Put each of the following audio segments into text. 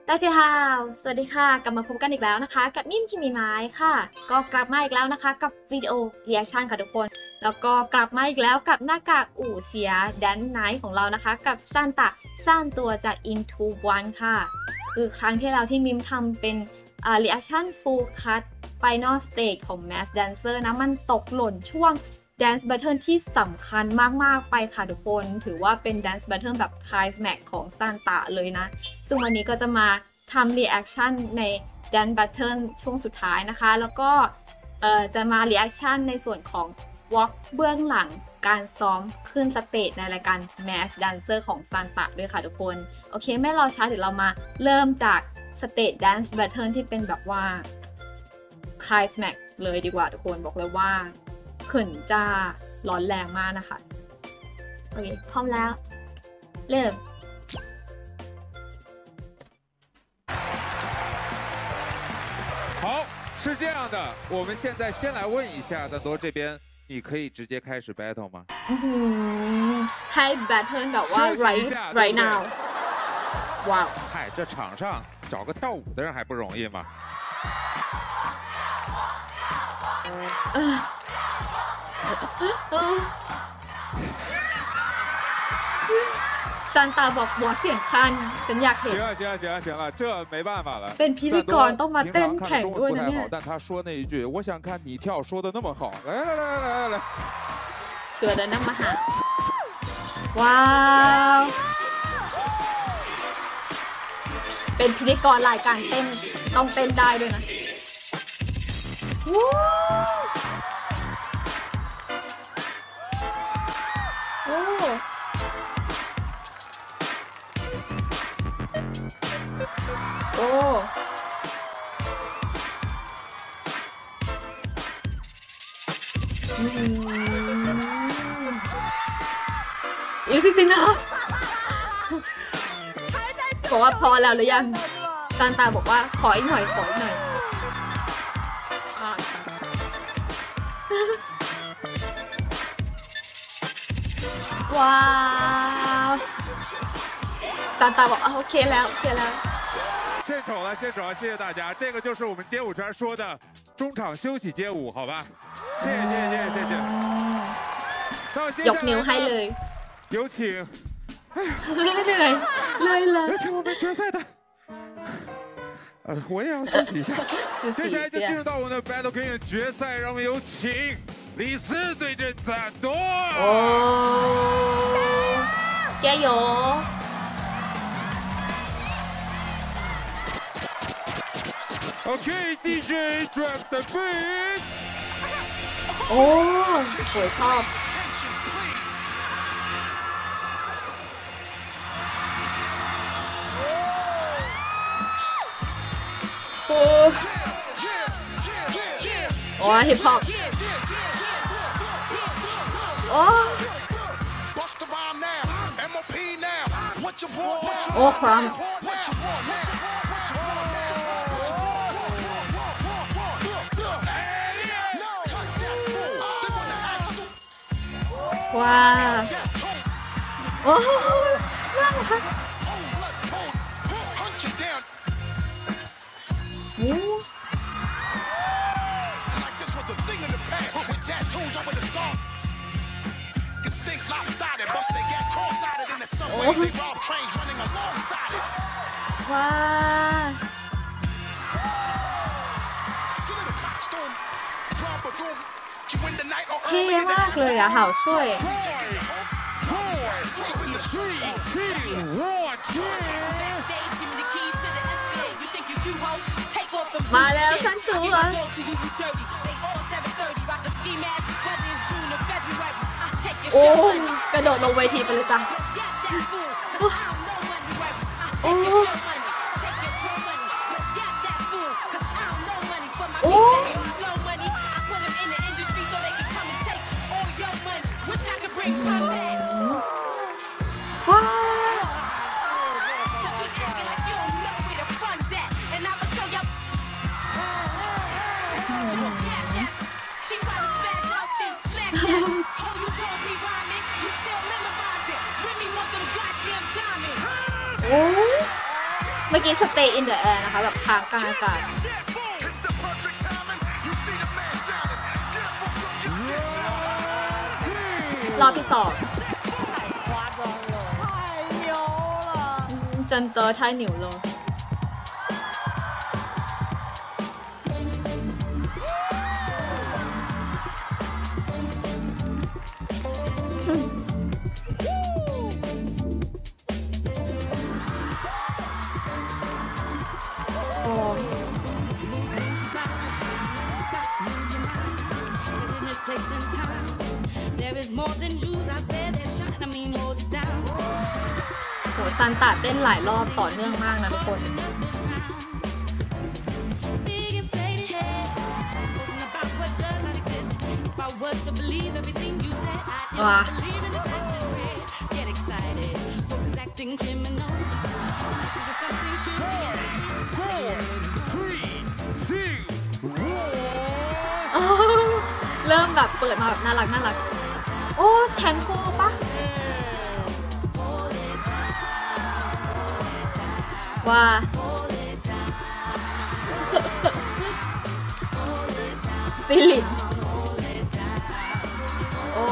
ตาเจฮาวสวัสดีค่ะกลับมาพบกันอีกแล้วนะคะกับนิ่มคิมิไม้ค่ะก็กลับมาอีกแล้วนะคะกับวิดีโอรีแอคชั่นค่ะทุกคนแล้วก็กลับมาอีกแล้วกับหน้ากากอู่เฉียแดนไนท์ของเรานะคะกับซานตะสร้างตัวจาก Into One ค่ะคือครั้งที่แล้วที่มิมทำเป็นรีแอคชั่น Full Cut Final Stage ของ Mass Dancer นะมันตกหล่นช่วง Dance Battle ที่สำคัญมากๆไปค่ะทุกคนถือว่าเป็น Dance Battle แบบ Climax ของซานตะเลยนะซึ่งวันนี้ก็จะมาทำ reaction ใน Dance Battle ช่วงสุดท้ายนะคะแล้วก็จะมา reaction ในส่วนของ walk เบื้องหลังการซ้อมขึ้นสเตจในรายการ Mass Dancer ของซานตะด้วยค่ะทุกคนโอเคไม่รอช้าเดี๋ยวเรามาเริ่มจากสเตจ Dance Battle ที่เป็นแบบว่า Climax เลยดีกว่าทุกคนบอกเลยว่าเขินจ้าร้อนแรงมากนะคะโอเคพร้อมแล้วเริ่ม好，是这样的，我们现在先来问一下蛋多这边，你可以直接开始 battle 吗？ ให้ battle แบบว่า right now ว้าว嗨，这场上找个跳舞的人还不容易吗？ ซานตาบอกหัวเสียงคันฉันอยากเห็น行了，这没办法了。 เป็นพิธีกรต้องมาเต้นแข่งด้วยนะเนี่ย但他说那一句我想看你跳说的那么好来เชื่อเดินนั่งมาหาว้าว เป็นพิธีกรรายการเต้นต้องเต้นได้ด้วยนะว้าวโอ้โอ้อีซิซินะบอกว่าพอแล้วหรือยังซานตาบอกว่าขออีกหน่อยขออีกหน่อยว้าวซานตาบอกโอเคแล้วโอเคแล้ว献丑了，献丑了，谢谢大家。这个就是我们街舞圈说的中场休息街舞，好吧？谢谢。 ยกนิ้วให้เลย有请， เหนื่อยเลย有请我们决赛的。我也要休息一下。接下来就进入到我们的 Battle King 决赛，让我们有请李斯对阵赞多。 哦，加油！ OK DJ drop the beat โอ้สวยชอบโอ้ฮิปฮอปโอ้โอ้ครัมว้าวโอ้ว้าวค่ะโอ้ว้าวเท่มากเลยอะห่าวช่วยมาแล้วฉันตัวโอ้กระโดดลงเวทีไปเลยจ้ะโอ้โอ้ว้าวโอ้มื่อกี้ stay in the air นะคะแบบค้างกลางอากาศรอบที่2真的太牛了โหซันตาเต้นหลายรอบต่อเนื่องมากนะทุกคนว้าเริ่มแบบเปิดมาแบบน่ารักน่ารักโอ้แทงโก้ปะว่าซิลินโอ้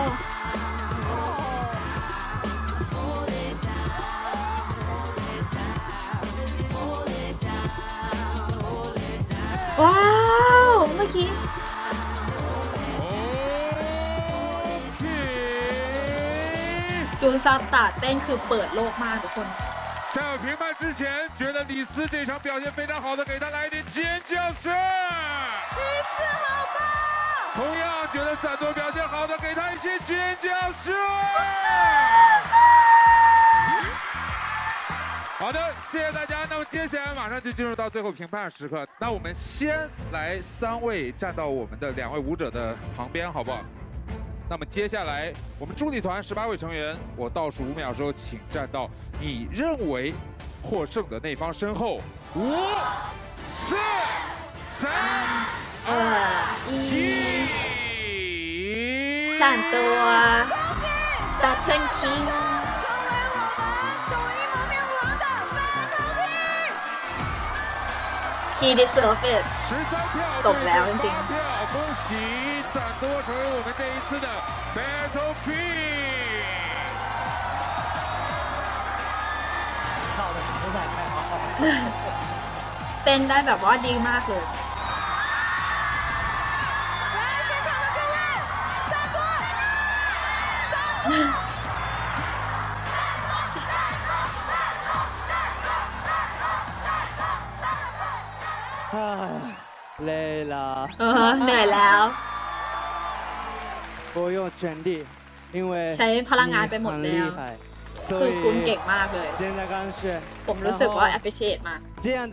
ว้าวเมื่อกี้ดูซาตาเต้นคือเปิดโลกมากทุกคน在评判之前，觉得李斯这场表现非常好的，给他来一点尖叫声。李斯好棒！同样觉得赞多表现好的，给他一些尖叫声。好的，谢谢大家。那么接下来马上就进入到最后评判时刻。那我们先来3位站到我们的2位舞者的旁边，好不好？那么接下来，我们助理团18位成员，我倒数5秒的时候，请站到你认为获胜的那方身后。5、4、3、2、1。 闪多的喷嚏。He deserves it สมแล้วจริง恭喜赞多成为我们这一次的 Battle Queen 跳的实在太好了เต้นได้แบบว่าดีมากเลย累了เหนื่อยแล้ว我用全力因为ใช้พลังงานไปหมดแล้วคือคุณเก่งมากเลยผมรู้สึกว่า appreciate มาก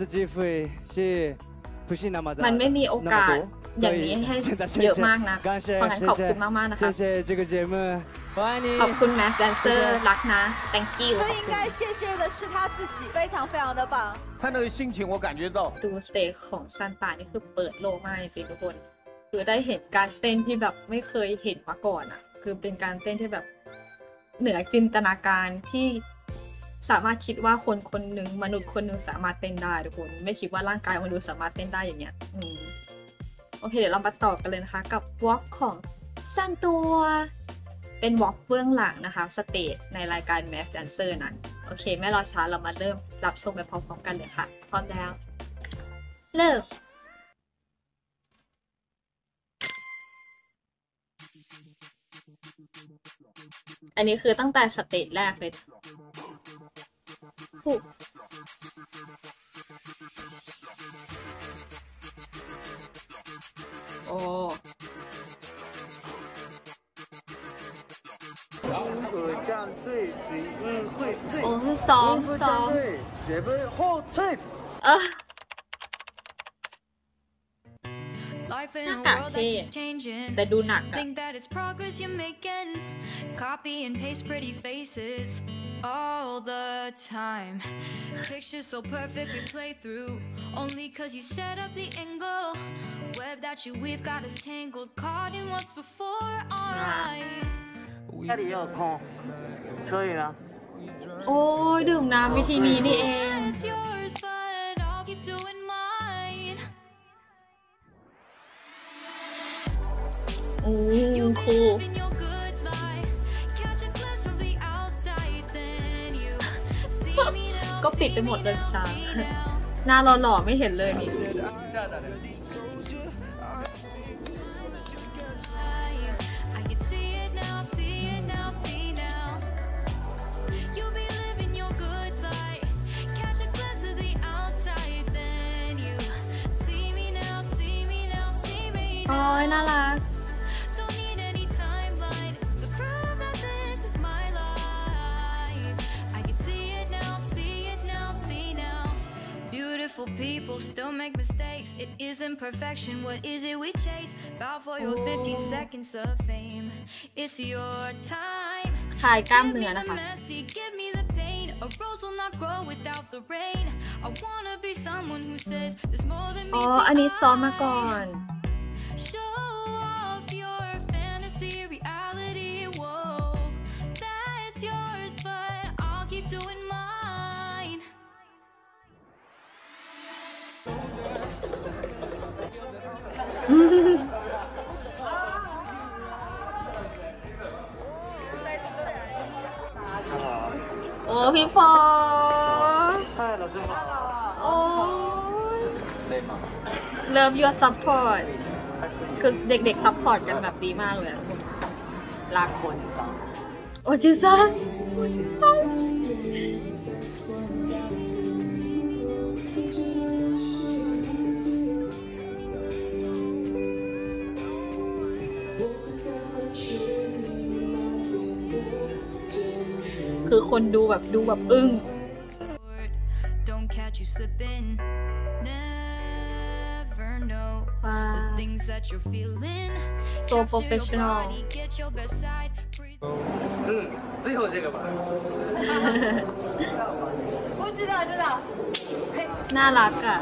มันไม่มีโอกาสอย่างนี้ให้เยอะมากนะเพราะงั้นขอบคุณมากๆนะคะขอบคุณแมสแดนเซอร์รักนะ thank you 最应该谢谢的是他自己非常非常的棒他那个心情我感觉到ดูสเตจของซันตานี่คือเปิดโลกมากจริงๆทุกคนคือได้เห็นการเต้นที่แบบไม่เคยเห็นมาก่อนอ่ะคือเป็นการเต้นที่แบบเหนือจินตนาการที่สามารถคิดว่าคนคนหนึ่งมนุษย์คนหนึ่งสามารถเต้นได้ทุกคนไม่คิดว่าร่างกายมนุษย์สามารถเต้นได้อย่างเงี้ยโอเคเดี๋ยวเรามาต่อกันเลยนะคะกับวอล์กของซันตัวเป็นวอล์กเบื้องหลังนะคะสเตจในรายการ Mask Dancer นะโอเคไม่รอช้าเรามาเริ่มรับชมไปพร้อมๆกันเลยค่ะพร้อมแล้วเริ่มอันนี้คือตั้งแต่สเตจแรกเลยโอ้这样对会โอ้ซ้อม学会后退หน้ากากเท่แต่ดูหนักอะ Copy and paste pretty faces all the time. Pictures so perfect we play through only cause you set up the angle. Web that you we've got us tangled, caught in what's before our eyes. 家里也有空，所以呢。 โอ้ยดื่มน้ำวิธีนี้นี่เอง It's yours อ้ครู Living your good life. Catch a glimpse from the outside, then you see me now. ก็ปิดไปหมดเลยจ้า See now. หน้าหล่อๆไม่เห็นเลยนี่ I can see it now, see it now, see now. You be living your good life. Catch a glimpse of the outside, then you see me now, see me now, see me โอ้ย now. น่ารัก Don't need any timeline to prove that this is my life. I can see it now, see it now, see now. Beautiful people still make mistakes. It isn't perfection. What is it we chase? Bow for your 15 seconds of fame. It's your time. คลายกล้าม Give เนื้ me อ the นะคะ messy, give me the pain. A rose will not grow without the rain. I wanna be someone who says there's more than อ๋อ meets อัน the นี้ซ้อมมา eye. ก่อน Show off your fantasy, reality, whoa. That's yours, but I'll keep doing mine. โอ้พี่ฟอ嗨，老师好。 โอ้ย累吗？ Love your support คือเด็กๆ ซัพพอร์ตกันแบบดีมากเลยอะลาคนโอจิซังโอจิซังคือคนดูแบบอึ้ง Don't catch you slipping. Never know ว้า the things that you're feeling. So Capture your professional. body, get your best side. Breathe. 最后这个吧。 我知道，知道。 น่ารักอ่ะ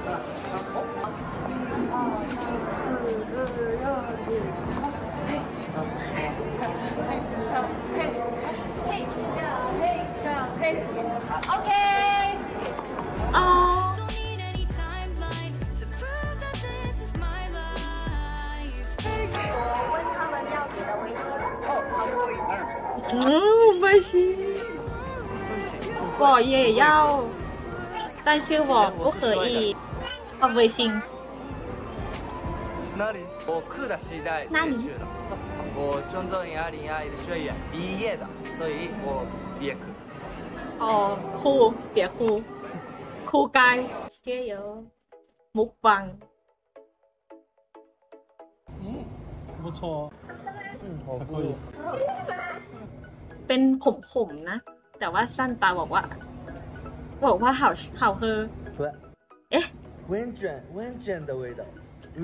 OK。 อ๋อ Don't need any timeline to prove that this is my life. 我问他们要给的微信。 微信我也要但是我不可以发微信哪里？我课的时代哪里结束了。我中专2021的学院毕业的，所以我毕业课。 哦酷别酷酷该เชื่อเยอะมุกบัง不错哦。 好还可以。 เป็นขมๆนะ แต่ว่าสั้นตาบอกว่าเห่าเฮอ对， เอ๊ะ温卷的味道。喂，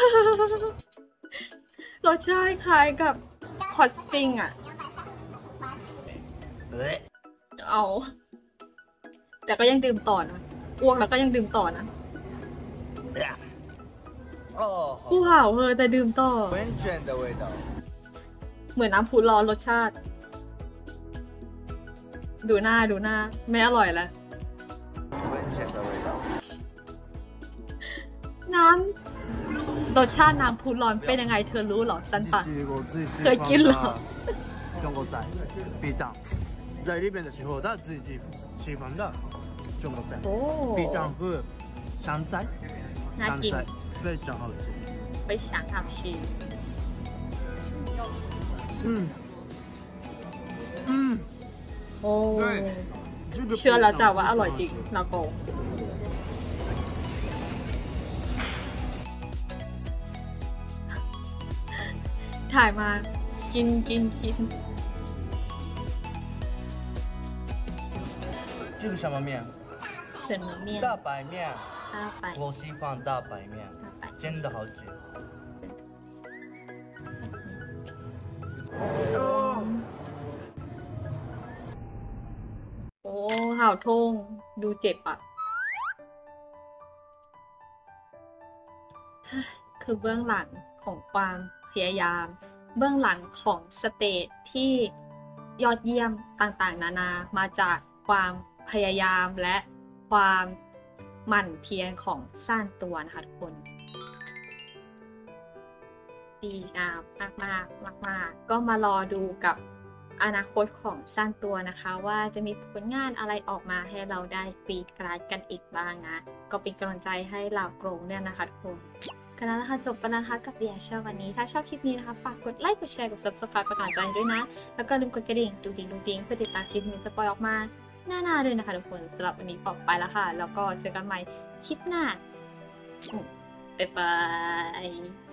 รสชาติคล้ายกับฮอตสปริงอ่ะ喂， เอา แต่ก็ยังดื่มต่อนะอ้วกแล้วก็ยังดื่มต่อนะ哦， ผู้เห่าเฮอแต่ดื่มต่อ温卷的味道。 เหมือนน้ำพุร้อนรสชาติ ดูหน้าไม่อร่อยแล้ว温泉的味道。 น้ำรสชาติน้ำพุร้อนเป็นยังไงเธอรู้เหรอซันตา是我最喜可以进了中国菜，便当，在那边的时候，他自己喜欢的中国菜， โอ้便当和香菜， น่า香กิน菜非常好吃。 ไปฉางอับชี嗯嗯， โอ้这个เชื่อแล้วจ้ะว่าอร่อยจริงนาโกงถ่ายมากิน这个什么面？ เฉินเหมือนเมียน大白面。 ข้าวไป我喜欢大白面， ข้าวไป真的好吃。 โอ้ห่าวทงดูเจ็บอ่ะ คือเบื้องหลังของความพยายาม เบื้องหลังของสเตจที่ยอดเยี่ยมต่างๆ นานามาจากความพยายามและความหมั่นเพียรของสร้างตัวนะคะทุกคนดีงามมากๆก็มารอดูกับอนาคตของซันตัวนะคะว่าจะมีผลงานอะไรออกมาให้เราได้กรีดกราดกันอีกบ้างนะก็เป็นกำลังใจให้เหล่าโกรงเนี่ยนะคะทุกคนกันแล้วนะคะจบไปแล้วนะคะกับเดียชวันนี้ถ้าชอบคลิปนี้นะคะฝากกดไลค์กดแชร์กด subscribe เป็นกำลังใจให้ด้วยนะแล้วก็ลืมกดกระดิ่งดุดิ้งเพื่อติดตามคลิปนี้จะปล่อยออกมาหน้าด้วยนะคะทุกคนสำหรับวันนี้ขอไปแล้วค่ะแล้วก็เจอกันใหม่คลิปหน้าบ๊ายบาย